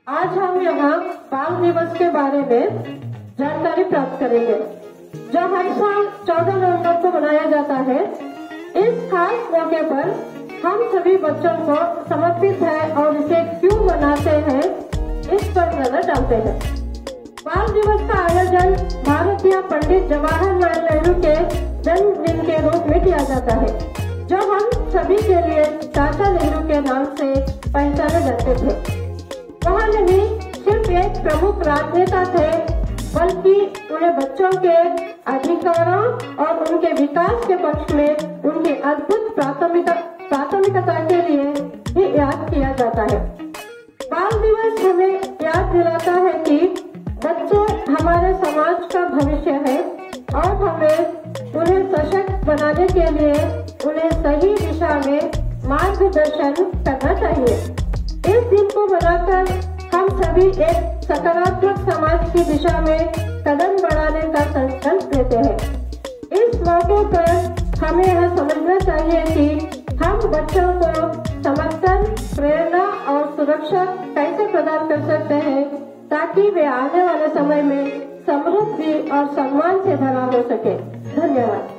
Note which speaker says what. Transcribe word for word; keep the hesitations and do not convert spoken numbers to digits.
Speaker 1: आज हम यहाँ बाल दिवस के बारे में जानकारी प्राप्त करेंगे, जो हर साल चौदह नवंबर को मनाया जाता है। इस खास मौके पर हम सभी बच्चों को समर्पित है और इसे क्यों मनाते हैं, इस पर नजर डालते हैं। बाल दिवस का आयोजन भारतीय पंडित जवाहरलाल नेहरू के जन्मदिन के रूप में किया जाता है, जो हम सभी के लिए चाचा नेहरू के नाम से पहचाने जाते थे। वह नहीं सिर्फ एक प्रमुख राजनेता थे, बल्कि उन्हें बच्चों के अधिकारों और उनके विकास के पक्ष में उनकी अद्भुत प्राथमिकता प्राथमिकता के लिए ही याद किया जाता है। बाल दिवस हमें याद दिलाता है कि बच्चे हमारे समाज का भविष्य है और हमें उन्हें सशक्त बनाने के लिए उन्हें सही दिशा में मार्गदर्शन करना चाहिए। इस दिन को मनाकर हम सभी एक सकारात्मक समाज की दिशा में कदम बढ़ाने का संकल्प लेते हैं। इस मौके पर हमें यह समझना चाहिए कि हम बच्चों को समर्थन, प्रेरणा और सुरक्षा कैसे प्रदान कर सकते हैं, ताकि वे आने वाले समय में समृद्धि और सम्मान से भरा हो सके। धन्यवाद।